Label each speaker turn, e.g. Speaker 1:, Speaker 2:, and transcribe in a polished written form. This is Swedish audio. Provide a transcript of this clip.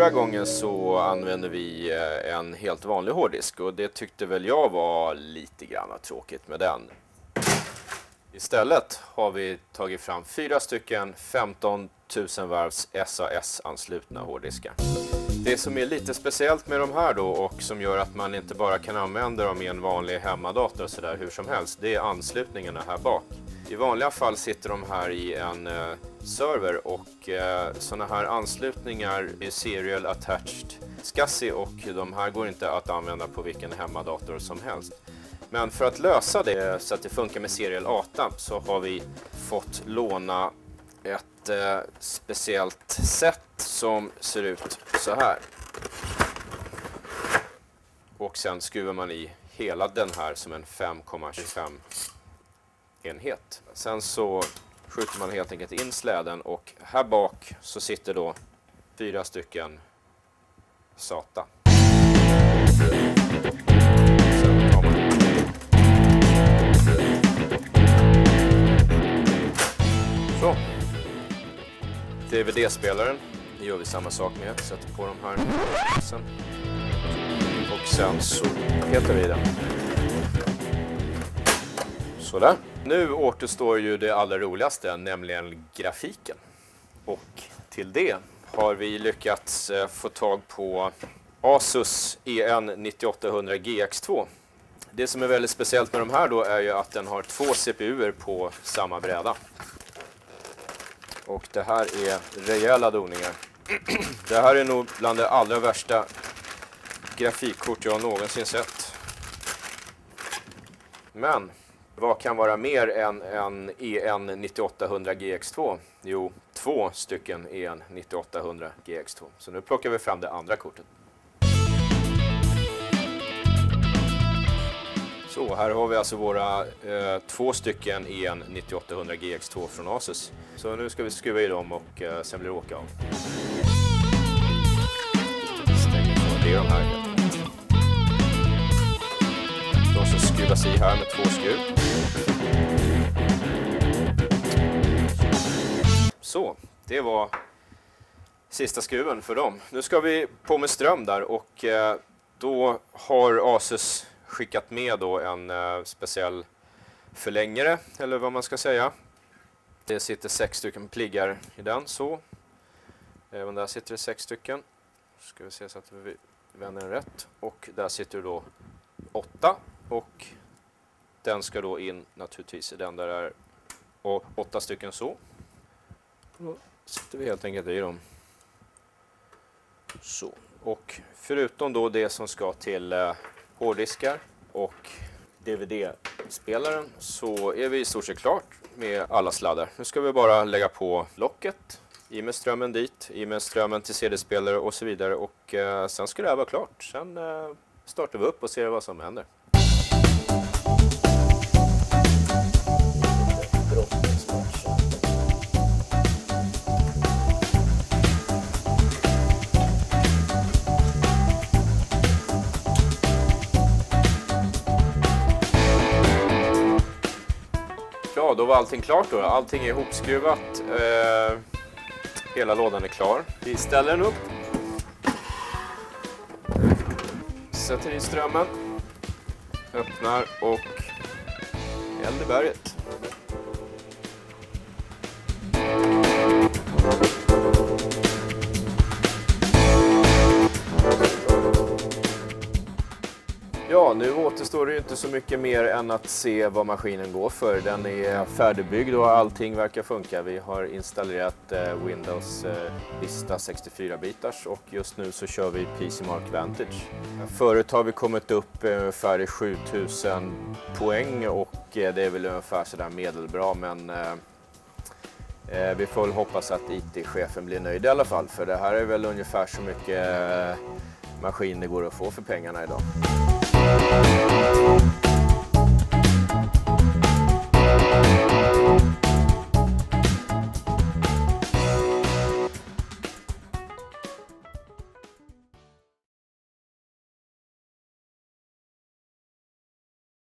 Speaker 1: här gången så använder vi en helt vanlig hårddisk och det tyckte väl jag var lite grann tråkigt med den. Istället har vi tagit fram 4 stycken 15 000 varvs SAS-anslutna hårddiskar. Det som är lite speciellt med de här då och som gör att man inte bara kan använda dem i en vanlig hemmadator så där hur som helst, det är anslutningarna här bak. I vanliga fall sitter de här i en server och sådana här anslutningar är serial attached SCSI och de här går inte att använda på vilken hemmadator som helst. Men för att lösa det så att det funkar med serial ATA så har vi fått låna ett speciellt sätt som ser ut så här. Och sen skruvar man i hela den här som en 5,25 enhet. Sen så skjuter man helt enkelt in släden och här bak så sitter då 4 stycken SATA. Sen tar man så. DVD-spelaren gör vi samma sak med. Sätter på de här sen. Och sen så petar vi den. Sådär. Nu återstår ju det allra roligaste, nämligen grafiken. Och till det har vi lyckats få tag på Asus EN9800 GX2. Det som är väldigt speciellt med de här då är ju att den har 2 CPUer på samma bräda. Och det här är rejäla doningar. Det här är nog bland det allra värsta grafikkort jag någonsin sett. Men vad kan vara mer än en EN9800 GX2? Jo, 2 stycken EN9800 GX2. Så nu plockar vi fram det andra kortet. Så här har vi alltså våra 2 stycken EN9800 GX2 från Asus. Så nu ska vi skruva i dem och sen blir det åka av. Det är de här helt enkelt. De som skruvas i här med 2 skruv. Så, det var sista skruven för dem. Nu ska vi på med ström där och då har Asus skickat med då en speciell förlängare eller vad man ska säga. Det sitter 6 stycken pliggar i den så. Även där sitter det 6 stycken. Ska vi se så att vi vänder den rätt. Och där sitter det då 8 och den ska då in naturligtvis i den där är 8 stycken så. Då sitter vi helt enkelt i dem. Så. Och förutom då det som ska till hårddiskar och DVD-spelaren så är vi i stort sett klart med alla sladdar. Nu ska vi bara lägga på locket, i med strömmen dit, i med strömmen till CD-spelare och så vidare och sen ska det här vara klart. Sen startar vi upp och ser vad som händer. Ja, då var allting klart då. Allting är ihopskruvat. Hela lådan är klar. Vi ställer den upp. Sätter i strömmen. Öppnar och eld i berget. Ja, nu återstår det ju inte så mycket mer än att se vad maskinen går för. Den är färdigbyggd och allting verkar funka. Vi har installerat Windows Vista 64-bitars och just nu så kör vi PC Mark Vantage. Förut har vi kommit upp ungefär 7000 poäng och det är väl ungefär sådär medelbra men vi får väl hoppas att IT-chefen blir nöjd i alla fall för det här är väl ungefär så mycket maskin det går att få för pengarna idag.